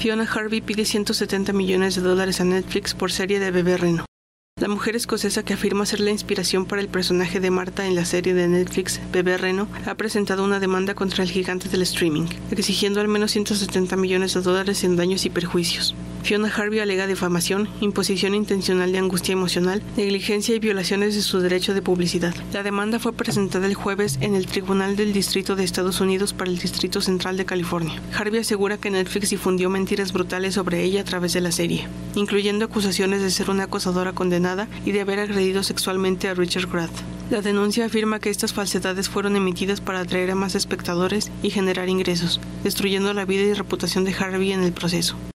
Fiona Harvey pide $170 millones a Netflix por serie de Bebé Reno. La mujer escocesa que afirma ser la inspiración para el personaje de Marta en la serie de Netflix Bebé Reno ha presentado una demanda contra el gigante del streaming, exigiendo al menos $170 millones en daños y perjuicios. Fiona Harvey alega difamación, imposición intencional de angustia emocional, negligencia y violaciones de su derecho de publicidad. La demanda fue presentada el jueves en el Tribunal del Distrito de Estados Unidos para el Distrito Central de California. Harvey asegura que Netflix difundió mentiras brutales sobre ella a través de la serie, incluyendo acusaciones de ser una acosadora condenada y de haber agredido sexualmente a Richard Grant. La denuncia afirma que estas falsedades fueron emitidas para atraer a más espectadores y generar ingresos, destruyendo la vida y reputación de Harvey en el proceso.